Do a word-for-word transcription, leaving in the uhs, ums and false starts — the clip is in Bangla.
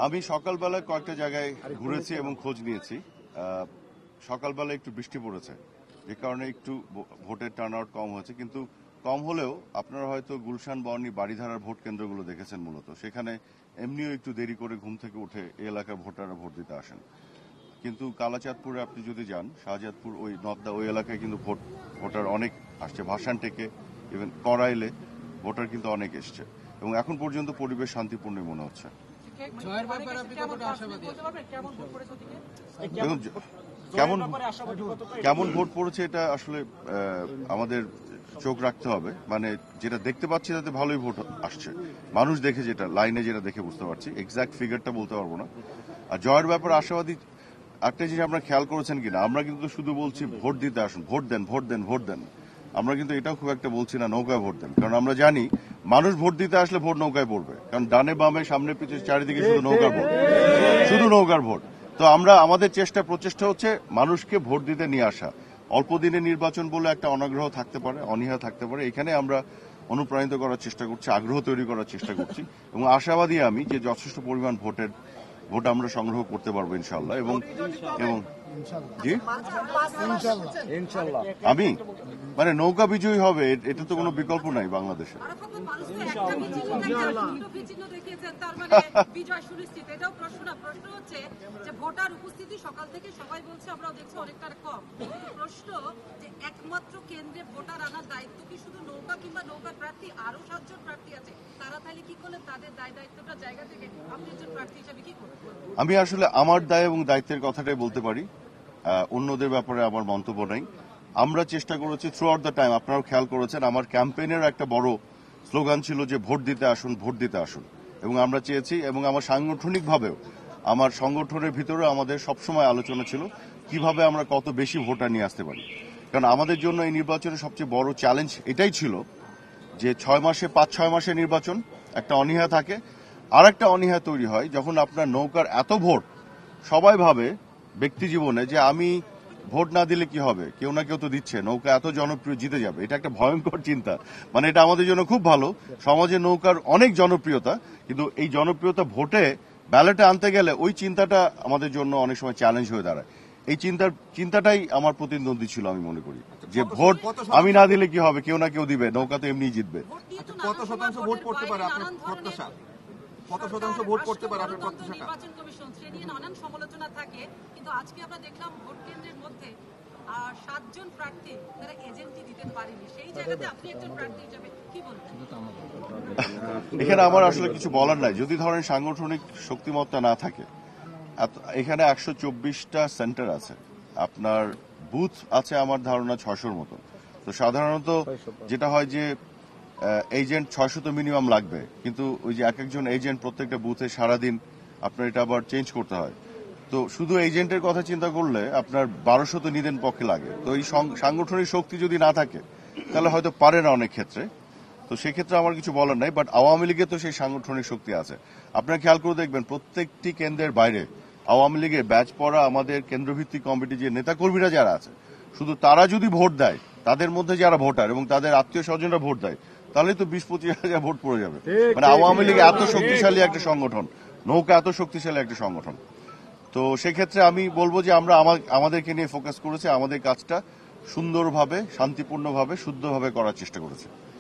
আমি সকালবেলা কয়েকটা জায়গায় ঘুরেছি এবং খোঁজ নিয়েছি। সকালবেলা একটু বৃষ্টি পড়েছে, যে কারণে একটু ভোটের টার্ন আউট কম হয়েছে, কিন্তু কম হলেও আপনারা হয়তো গুলশান, বর্ণি, বাড়িধারার ভোট কেন্দ্রগুলো দেখেছেন। মূলত সেখানে এমনিও একটু দেরি করে ঘুম থেকে উঠে এই এলাকার ভোটাররা ভোট দিতে আসেন। কিন্তু কালাচাঁদপুরে আপনি যদি যান, শাহজাদপুর, ওই নর্দা, ওই এলাকায় কিন্তু ভোট ভোটার অনেক আসছে। ভাসান থেকে ইভেন করাইলে ভোটার কিন্তু অনেক এসছে এবং এখন পর্যন্ত পরিবেশ শান্তিপূর্ণ মনে হচ্ছে। কেমন কেমন ভোট পড়েছে এটা আসলে আমাদের চোখ রাখতে হবে। মানে যেটা দেখতে পাচ্ছি তাতে ভালোই ভোট আসছে, মানুষ দেখে, যেটা লাইনে যেটা দেখে বুঝতে পারছি। এক্সাক্ট ফিগারটা বলতে পারবো না। আর জয়ের ব্যাপারে আশাবাদী একটা জিনিস আপনারা খেয়াল করেছেন কিনা, আমরা কিন্তু শুধু বলছি ভোট দিতে আসুন, ভোট দেন, ভোট দেন, ভোট দেন। আমরা কিন্তু এটাও খুব একটা বলছি না নৌকায় ভোট দেন, কারণ আমরা জানি মানুষ ভোট দিতে আসলে ভোট নৌকায় পড়বে, কারণ ডানে বামে সামনে পিছিয়ে চারিদিকে শুধু নৌকার ভোট, শুধু নৌকার ভোট। তো আমরা আমাদের চেষ্টা প্রচেষ্টা হচ্ছে মানুষকে ভোট দিতে নিয়ে আসা। অল্প দিনের নির্বাচন বলে একটা অনাগ্রহ থাকতে পারে, অনীহা থাকতে পারে, এখানে আমরা অনুপ্রাণিত করার চেষ্টা করছি, আগ্রহ তৈরি করার চেষ্টা করছি এবং আশাবাদী আমি যে যথেষ্ট পরিমাণ ভোটের ভোট আমরা সংগ্রহ করতে পারবো ইনশাল্লাহ। এবং এবং জি আমি মানে নৌকা বিজয়ী হবে, এটা তো কোনো বিকল্প নাই বাংলাদেশে। ভোটার উপস্থিতি সকাল থেকে সবাই বলছে, আমরাও দেখছি অনেকটা কম। প্রশ্ন যে একমাত্র কেন্দ্রে ভোটার আনার দায়িত্ব কি শুধু নৌকা কিংবা নৌকা প্রার্থী? আরো সাতজন প্রার্থী আছে, তারা তাহলে কি করলেন তাদের দায় দায়িত্বটা জায়গা থেকে? আপনি একজন প্রার্থী হিসাবে কি করবেন? আমি আসলে আমার দায় এবং দায়িত্বের কথাটাই বলতে পারি, অন্যদের ব্যাপারে আমার মন্তব্য নাই। আমরা চেষ্টা করেছি থ্রু আউট দ্য টাইম, আপনারাও খেয়াল করেছেন আমার ক্যাম্পেইনের একটা বড় স্লোগান ছিল যে ভোট দিতে আসুন, ভোট দিতে আসুন। এবং আমরা চেয়েছি, এবং আমার সাংগঠনিকভাবেও আমার সংগঠনের ভিতরে আমাদের সবসময় আলোচনা ছিল কিভাবে আমরা কত বেশি ভোটার নিয়ে আসতে পারি। কারণ আমাদের জন্য এই নির্বাচনের সবচেয়ে বড় চ্যালেঞ্জ এটাই ছিল যে ছয় মাসে পাঁচ ছয় মাসে নির্বাচন, একটা অনীহা থাকে। আর একটা অনীহা তৈরি হয় যখন আপনার নৌকার এত ভোট, সবাই ভাবে ব্যক্তি জীবনে যে আমি ভোট না দিলে কি হবে, কেউ না কেউ তো দিচ্ছে, নৌকা এত জনপ্রিয়, জিতে যাবে। এটা একটা ভয়ঙ্কর চিন্তা। মানে এটা আমাদের জন্য খুব ভালো, সমাজে নৌকার অনেক জনপ্রিয়তা, কিন্তু এই জনপ্রিয়তা ভোটে ব্যালটে আনতে গেলে ওই চিন্তাটা আমাদের জন্য অনেক সময় চ্যালেঞ্জ হয়ে দাঁড়ায়। এই চিন্তার চিন্তাটাই আমার প্রতিদ্বন্দ্বী ছিল, আমি মনে করি যে ভোট আমি না দিলে কি হবে, কেউ না কেউ দিবে, নৌকা তো এমনি জিতবে। কত শতাংশ ভোট পড়তে পারে আপনার প্রত্যাশা? কত শতাংশ ভোট পড়তে পারে আপনার প্রত্যাশা? নির্বাচন কমিশন সে নিয়ে নানান সমালোচনা থাকে, কিন্তু আজকে আমরা দেখলাম ভোট কেন্দ্রের মধ্যে আর সাতজন প্রার্থী তারা এজেন্টই দিতে পারেনি। সেই জায়গাতে আপনি একজন প্রার্থী হিসেবে কি বলবেন? এখানে আমার আসলে কিছু বলার নাই। যদি ধরেন সাংগঠনিক শক্তিমত্তা না থাকে, এখানে একশো চব্বিশটা সেন্টার আছে, আপনার বুথ আছে আমার ধারণা ছয়শোর মতো। তো সাধারণত যেটা হয় যে এজেন্ট ছয়শো তো মিনিমাম লাগবে, কিন্তু ওই যে এক একজন এজেন্ট প্রত্যেকটা বুথে সারাদিন আপনার এটা আবার চেঞ্জ করতে হয়। তো শুধু এজেন্টের কথা চিন্তা করলে আপনার বারোশো তো নিদেন পক্ষে লাগে। তো এই সাংগঠনিক শক্তি যদি না থাকে তাহলে হয়তো পারে না অনেক ক্ষেত্রে। তো সেক্ষেত্রে আমার কিছু বলার নাই, বাট আওয়ামী লীগের তো সেই সাংগঠনিক শক্তি আছে। আপনারা খেয়াল করে দেখবেন প্রত্যেকটি কেন্দ্রের বাইরে আওয়ামী লীগের ব্যাচ পড়া আমাদের কেন্দ্রভিত্তিক কমিটি যে নেতাকর্মীরা যারা আছে, শুধু তারা যদি ভোট দেয়, তাদের মধ্যে যারা ভোটার এবং তাদের আত্মীয় স্বজনরা ভোট দেয়, তাহলে তো বিশ পঁচিশ হাজার ভোট পড়ে যাবে। মানে আওয়ামী লীগ এত শক্তিশালী একটা সংগঠন, নৌকা এত শক্তিশালী একটা সংগঠন। তো সেক্ষেত্রে আমি বলবো যে আমরা আমাদেরকে নিয়ে ফোকাস করেছি, আমাদের কাজটা সুন্দরভাবে, শান্তিপূর্ণভাবে, শুদ্ধভাবে করার চেষ্টা করেছি।